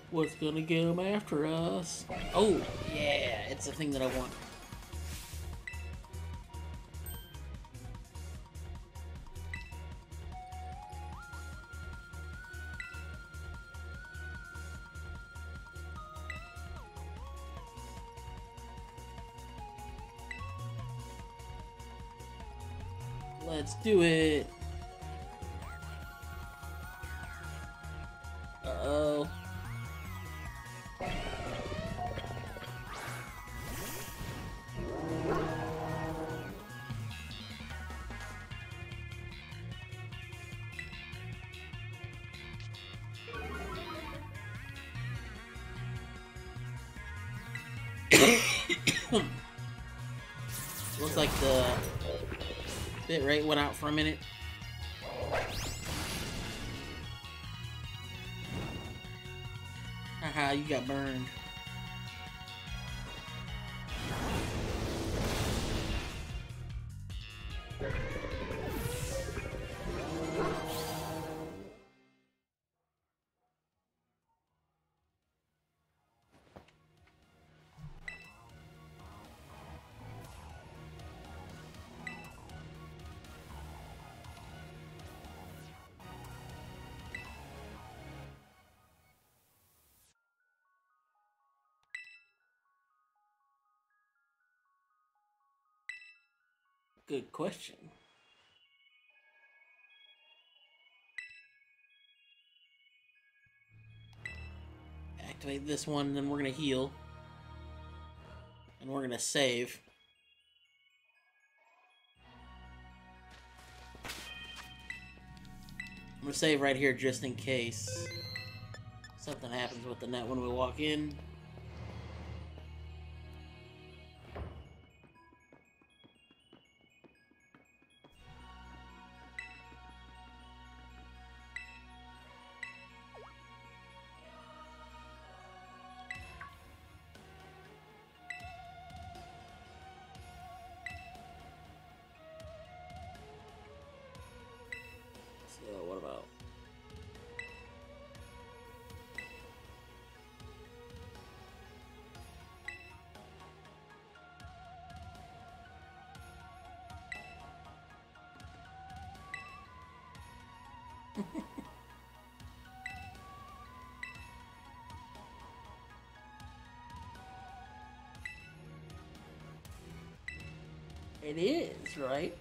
What's gonna get them after us? Oh, yeah, it's the thing that I want. Let's do it. Uh-oh. Looks like the bit rate went out for a minute. Haha, you got burned. Good question. Activate this one, then we're gonna heal. And we're gonna save. I'm gonna save right here just in case something happens with the net when we walk in. So what about? It is, right?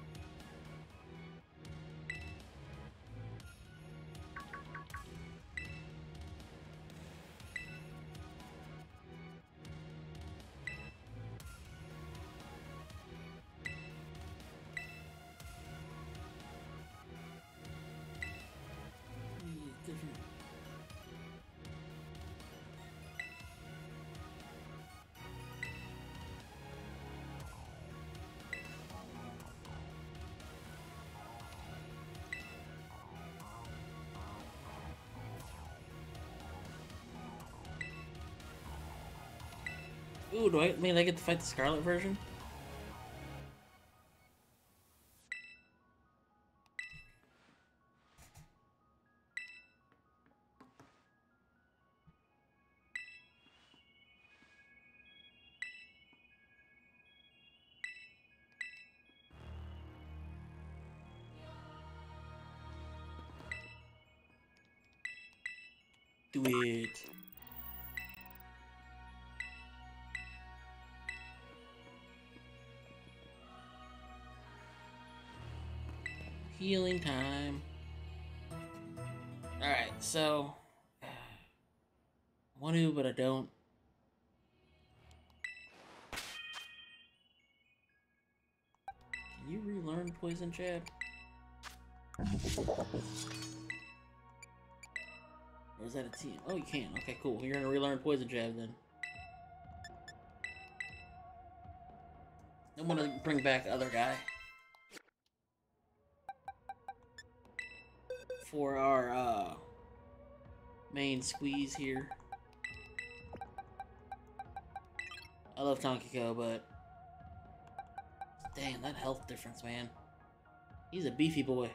Ooh, do I mean I get to fight the Scarlet version? Do it. Healing time. Alright, so I want to, but I don't. Can you relearn Poison Jab? Or is that a team? Oh, you can. Okay, cool. You're gonna relearn Poison Jab then. I'm gonna bring back the other guy. For our main squeeze here. I love Tonkiko, but damn, that health difference, man. He's a beefy boy.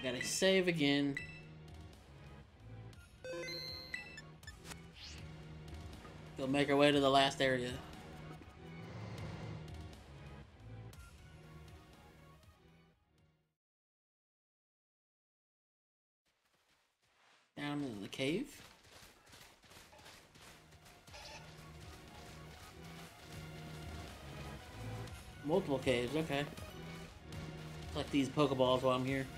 Gotta save again. We'll make our way to the last area. Down in the cave. Multiple caves, okay. Collect these Pokeballs while I'm here.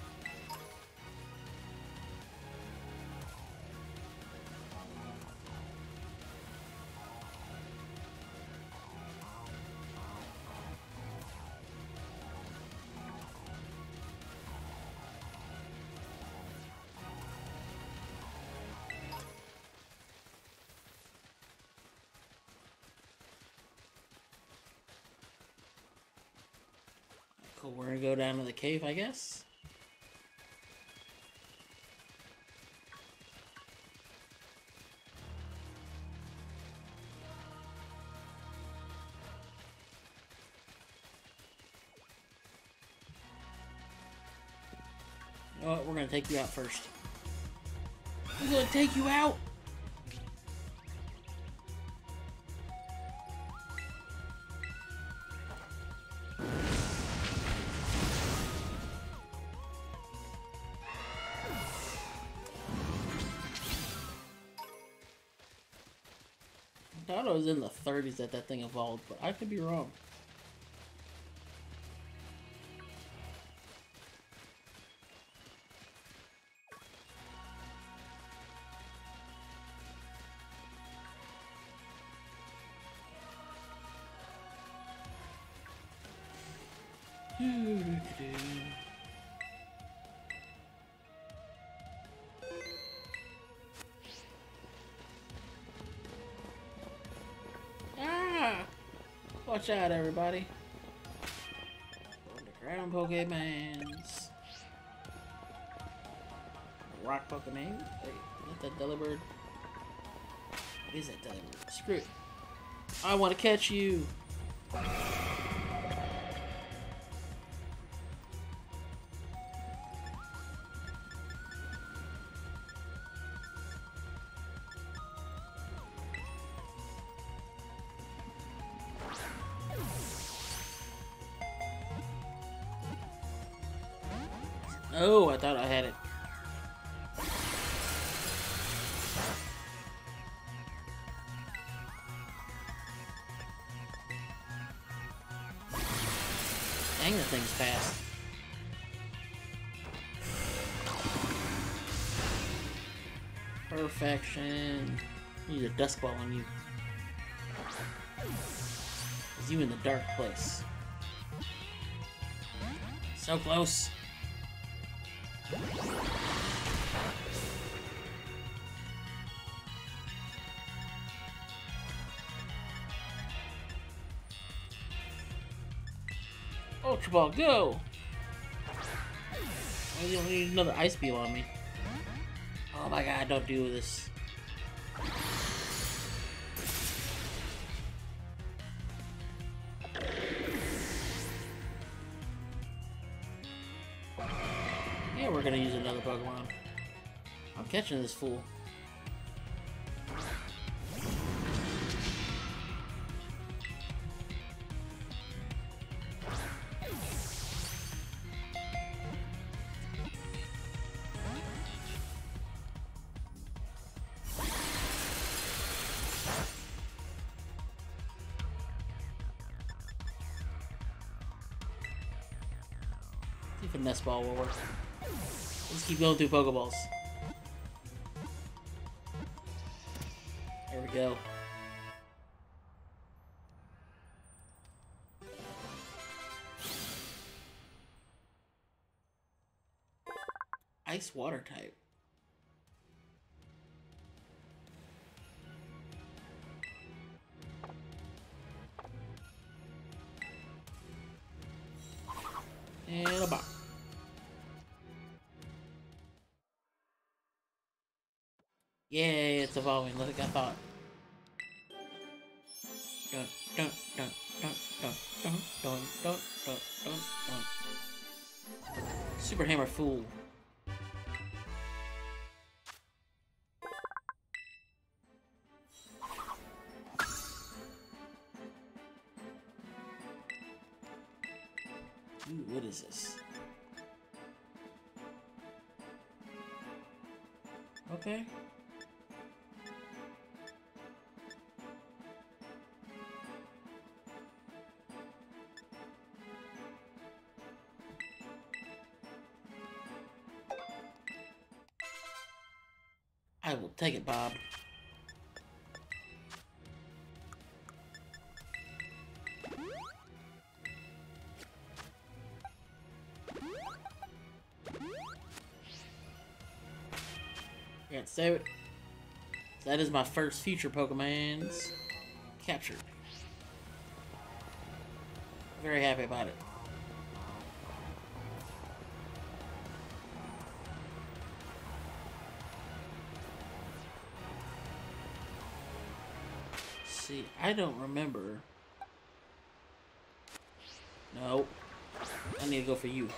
Cool, we're gonna go down to the cave, I guess. You know what? We're gonna take you out first. We're gonna take you out! I thought it was in the 30s that thing evolved, but I could be wrong. Ah! Watch out, everybody. Underground Pokemans. Rock Pokemon. Wait, is that Delibird? What is that Delibird? Screw it. I want to catch you! Oh, I thought I had it. Dang, that thing's fast. Perfection. Need a dust ball on you. Is you in the dark place? So close. Ultra Ball, go! I don't need another Ice Beam on me. Oh my god, don't do this. Yeah, we're gonna use another Pokemon. I'm catching this fool. See if a Nest Ball will work. Let's keep going through Pokeballs. There we go. Ice Water type. And a box. Yay, it's evolving like I thought. Dun dun dun dun dun dun dun dun dun dun dun. Super Hammer Fool. Ooh, what is this? Okay. I will take it, Bob. Can't save it. That is my first future Pokemons captured. Very happy about it. See, I don't remember. No. I need to go for you.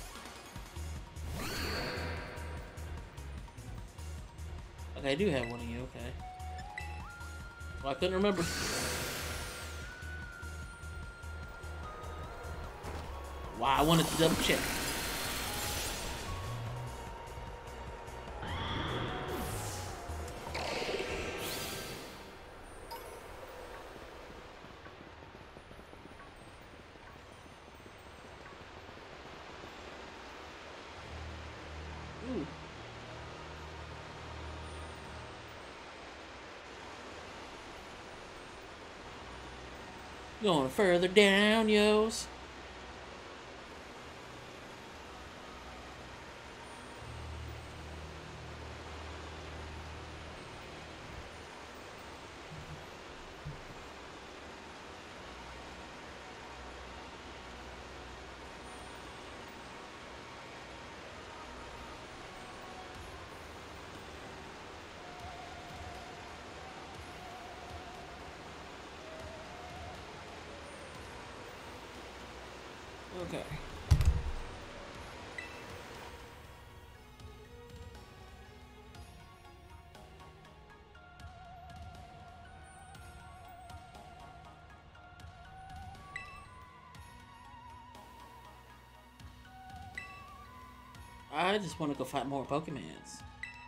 Okay, I do have one of you, okay. Well, I couldn't remember. Wow, I wanted to double check. Ooh. Going further down, yos. Okay. I just want to go fight more Pokemons.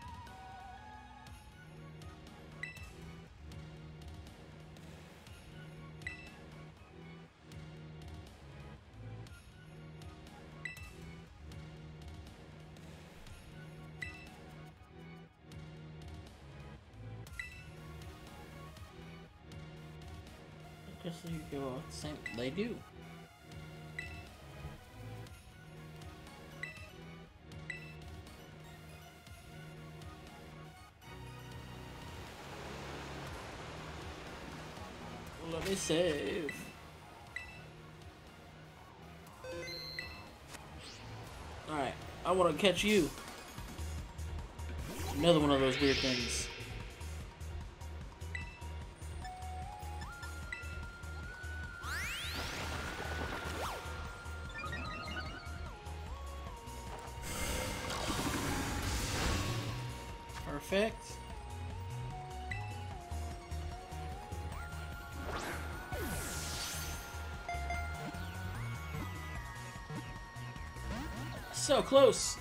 Guess you go the same. They do. Let me save. Alright, I want to catch you. Another one of those weird things. Perfect. So close.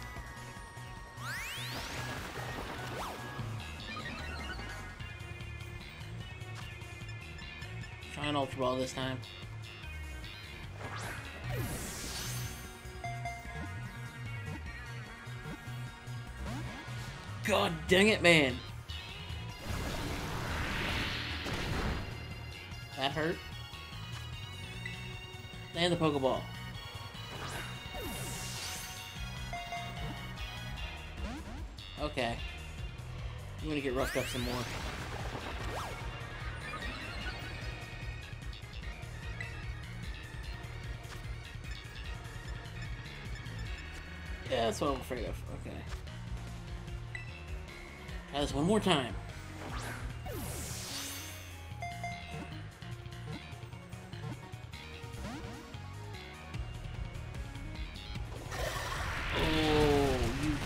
Try an Ultra Ball this time. God dang it, man. That hurt. And the Pokeball. Okay. I'm gonna get roughed up some more. Yeah, that's what I'm afraid of. Okay. Try this one more time.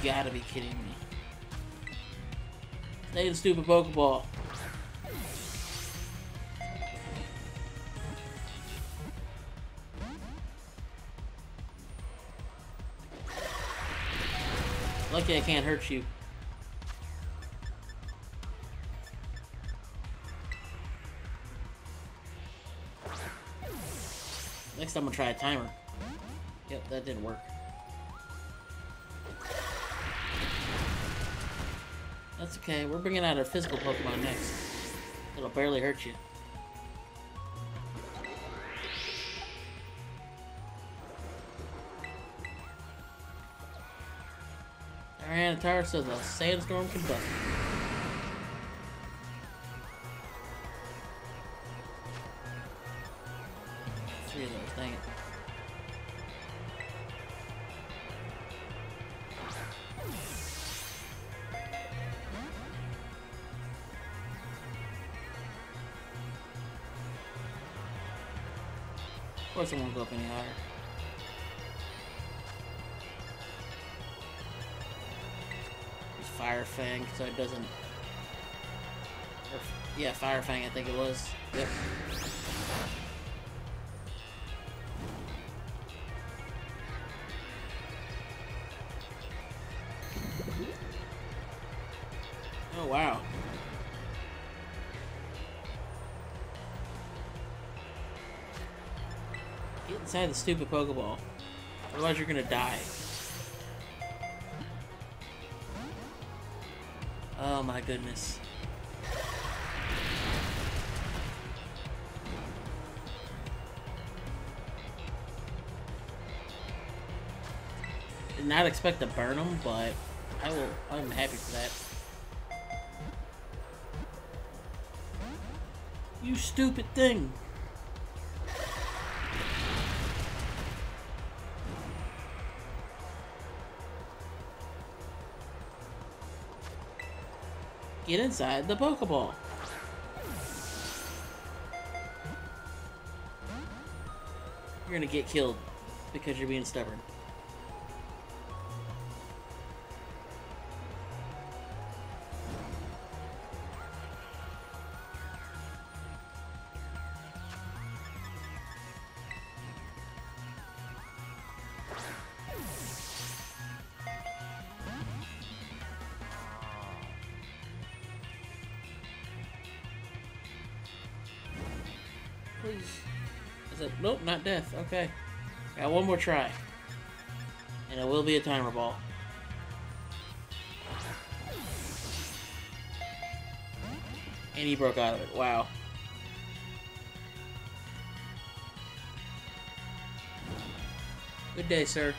gotta be kidding me. Stay in the stupid Pokeball. Lucky I can't hurt you. Next I'm gonna try a timer. Yep, that didn't work. That's okay, we're bringing out our physical Pokemon next. It'll barely hurt you. Tyranitar says a sandstorm can bust. Three of those, dang it. Of course it won't go up any higher. Use Fire Fang so it doesn't... Or, yeah, Fire Fang I think it was. Yep. Oh wow. Get inside the stupid Pokeball. Otherwise you're gonna die. Oh my goodness. Did not expect to burn them, but I'm happy for that. You stupid thing. Get inside the Pokeball. You're gonna get killed because you're being stubborn. Please. Is it? Nope, not death. Okay. Got one more try. And it will be a timer ball. And he broke out of it. Wow. Good day, sir.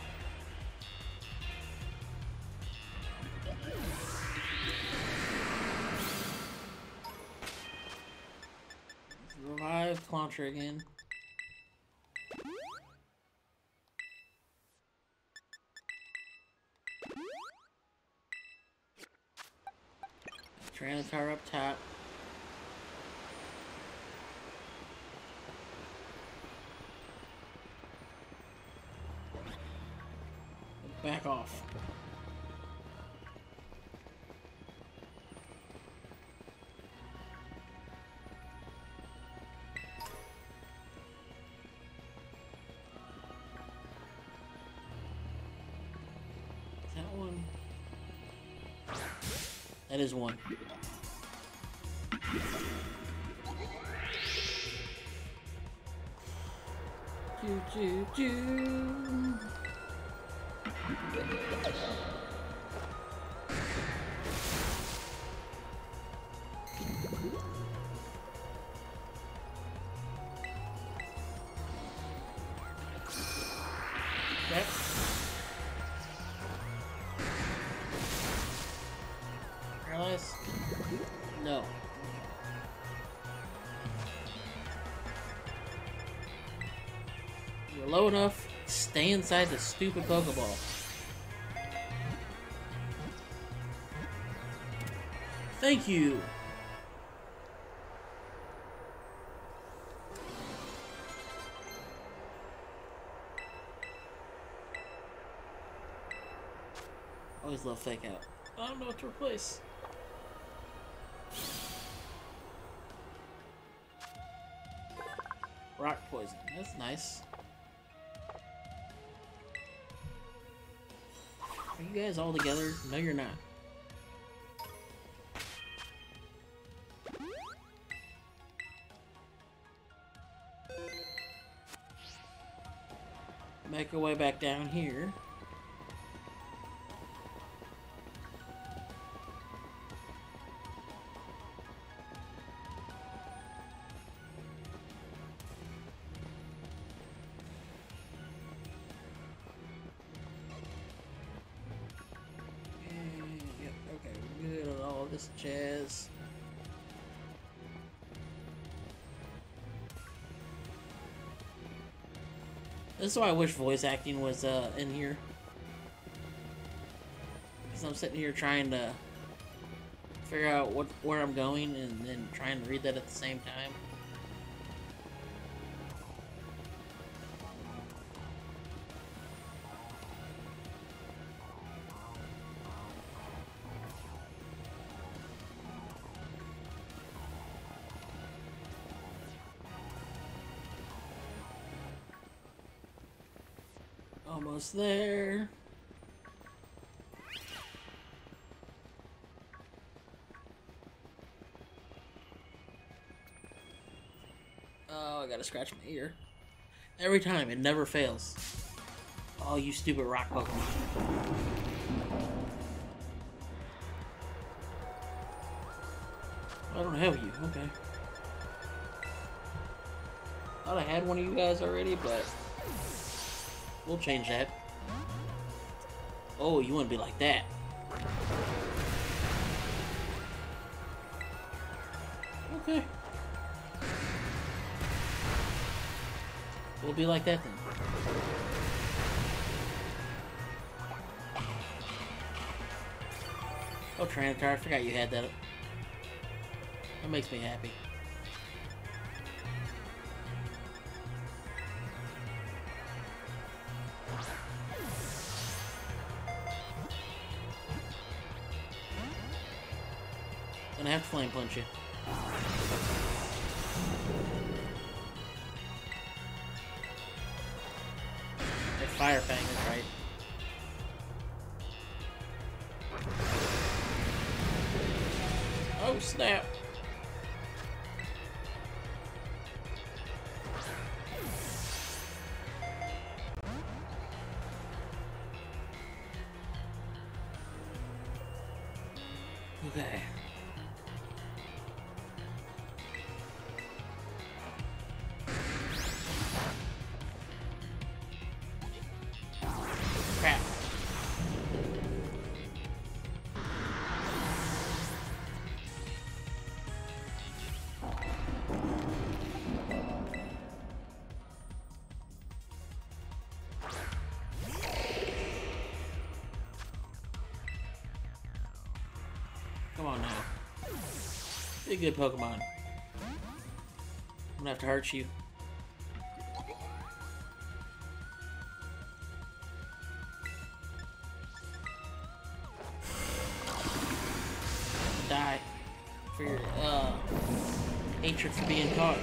Revive Clauncher again. Tyranitar up top. Back off. That one. That is one. Choo choo choo. Okay. Paralyze? No. You're low enough. Stay inside the stupid Pokeball. Thank you. Always love fake out. I don't know what to replace. Rock poison. That's nice. Are you guys all together? No, you're not. Make our way back down here. This jazz. This is why I wish voice acting was in here. Because I'm sitting here trying to figure out where I'm going and then trying to read that at the same time. Almost there. Oh, I gotta scratch my ear. Every time, it never fails. Oh, you stupid rock Pokemon. I don't have you, okay. Thought I had one of you guys already, but we'll change that. Oh, you want to be like that. Okay. We'll be like that then. Oh, Tranitar, I forgot you had that. That makes me happy. Gonna have to flame punch you. Or Fire Fang is right. Oh snap! Okay. Crap. Come on now. Be a good Pokemon. I'm gonna have to hurt you. Die for your hatred for being caught.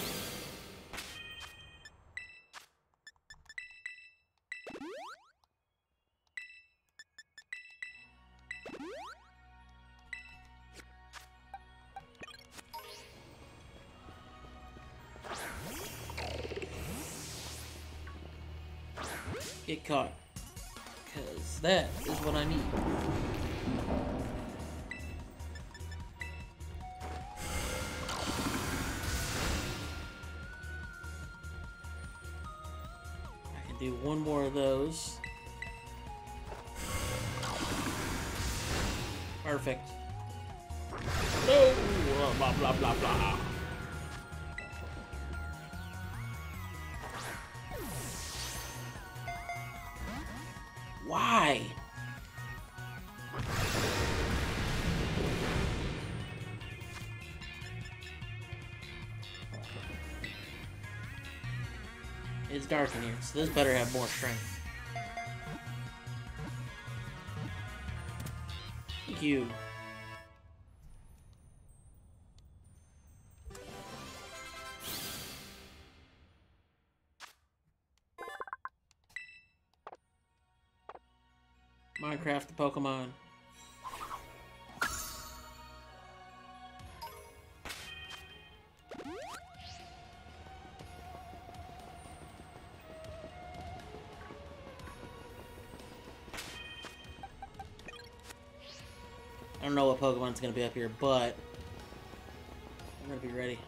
Get caught. Because that is what I need. I can do one more of those. Perfect. No! Blah, blah, blah, blah. Why? It's dark in here, so this better have more strength. Thank you. Minecraft the Pokemon. I don't know what Pokemon's gonna be up here, but I'm gonna be ready.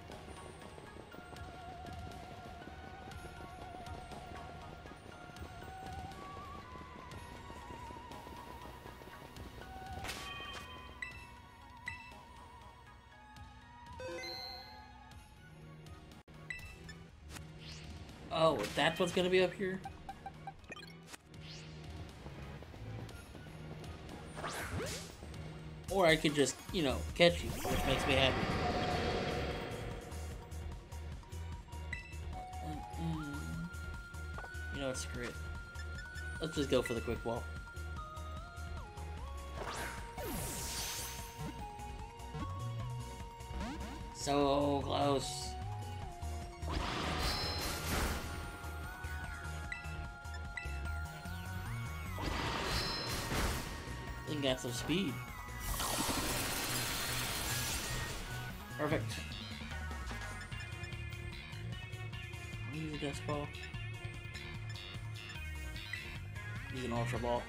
Oh, that's what's gonna be up here? Or I could just, you know, catch you, which makes me happy. You know what, screw it. Let's just go for the quick ball. So close. Thing got some speed. Perfect. Use a Dust Ball. Use an Ultra Ball.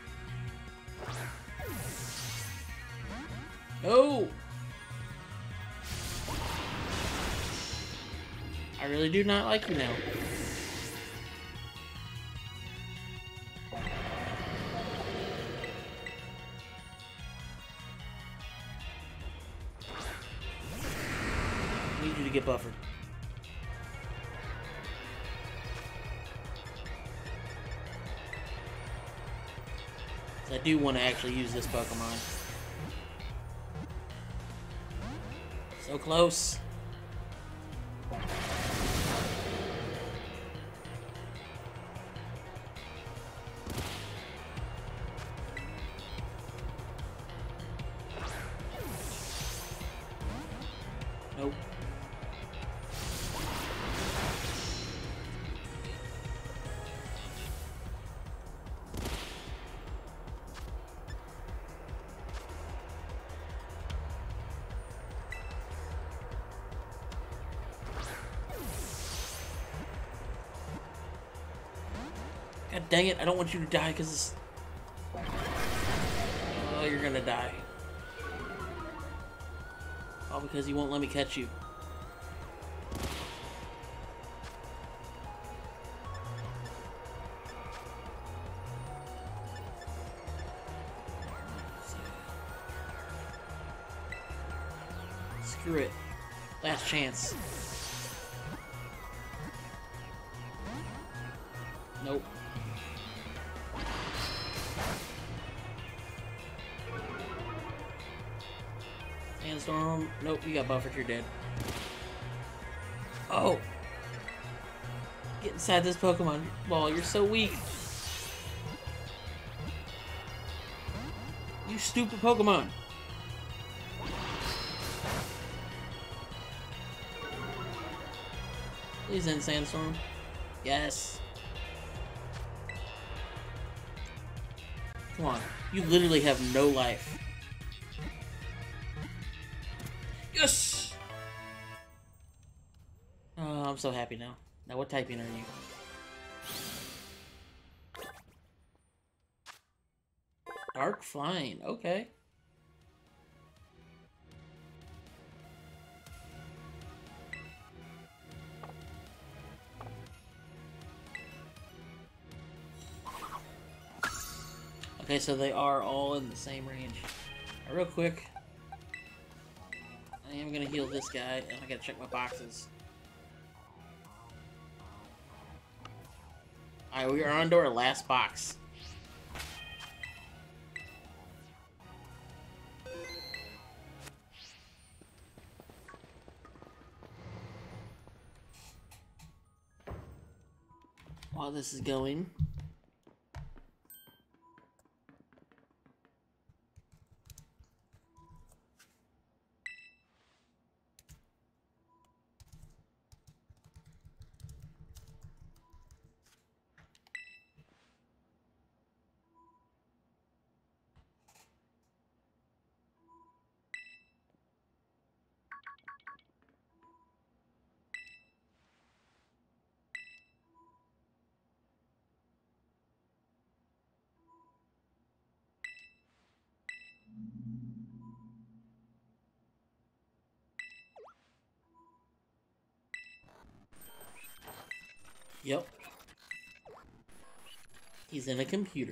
No! I really do not like you now. I need you to get buffered. So I do want to actually use this Pokemon. So close. Nope. God dang it, I don't want you to die because oh, you're gonna die. All because you won't let me catch you. Screw it. Last chance. Nope. Sandstorm. Nope, you got buffered. You're dead. Oh! Get inside this Pokemon ball. You're so weak. You stupid Pokemon. Please end Sandstorm. Yes. Come on. You literally have no life. Yes! Oh, I'm so happy now. Now, what typing are you? Dark Flying. Okay. Okay, so they are all in the same range. Real quick, I am gonna heal this guy, and I gotta check my boxes. Alright, we are on to our last box. While this is going, Yep. He's in a computer.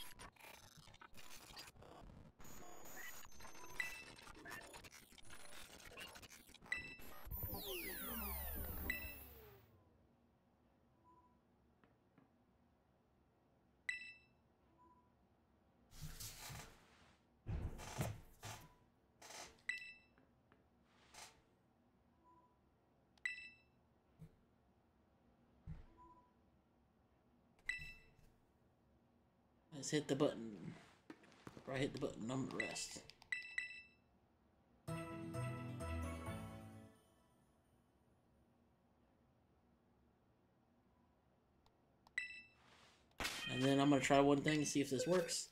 Let's hit the button. Before I hit the button, I'm gonna rest. And then I'm gonna try one thing and see if this works.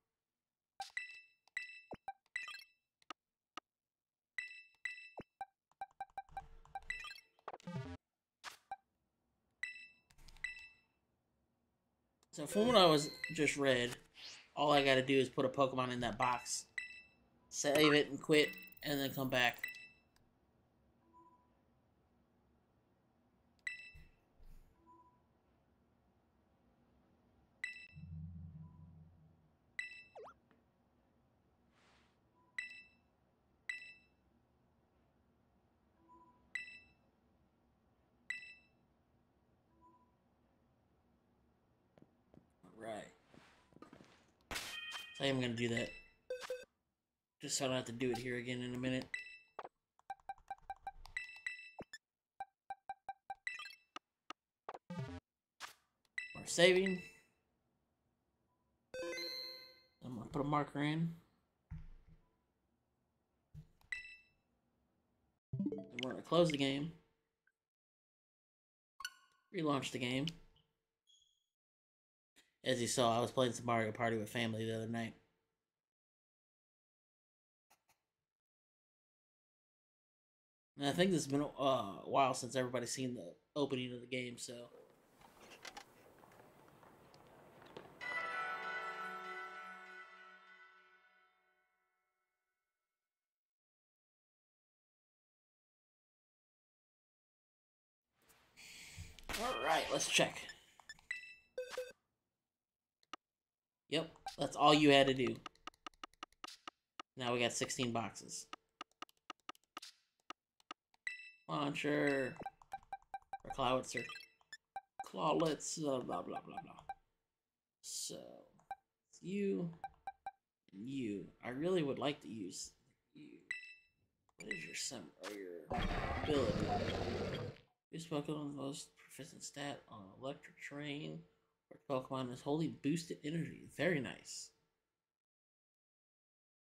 So from what I was just read, all I gotta do is put a Pokemon in that box, save it and quit, and then come back. Right. So I am gonna do that. Just so I don't have to do it here again in a minute. We're saving. I'm gonna put a marker in. And we're gonna close the game. Relaunch the game. As you saw, I was playing some Mario Party with family the other night. And I think this has been a while since everybody's seen the opening of the game, so... Alright, let's check. Yep, that's all you had to do. Now we got 16 boxes. Launcher. Or Clouditzer. Clawlets, blah, blah, blah, blah. So, it's you. And you. I really would like to use you. What is your ability? This Pokemon most proficient stat on Electric Terrain. Pokemon is wholly boosted energy. Very nice.